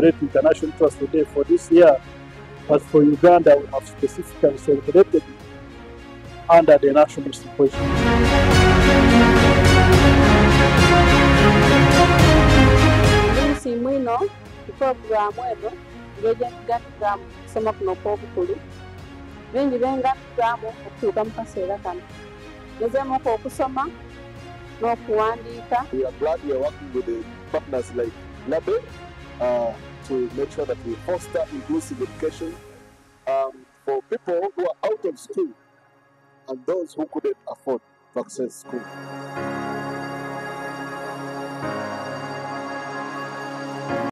celebrate International Literacy Day for this year, but for Uganda we have specifically celebrated it under the National Symposium. Mwino program eno ngejja kusoma kuno kw'okukulu bingi bengatulamu okutuuka mu kaseera kano gezeemu okusoma n'okuwandiika. We are glad we are working with the partners like LABE to make sure that we foster inclusive education for people who are out of school and those who couldn't afford to access school.